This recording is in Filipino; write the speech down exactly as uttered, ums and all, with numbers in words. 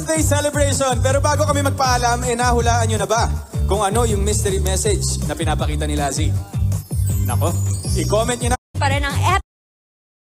birthday celebration. Pero bago kami magpaalam, eh nahulaan nyo na ba kung ano yung mystery message na pinapakita ni Lazzy? Nako, i-comment nyo na. Pa rin ang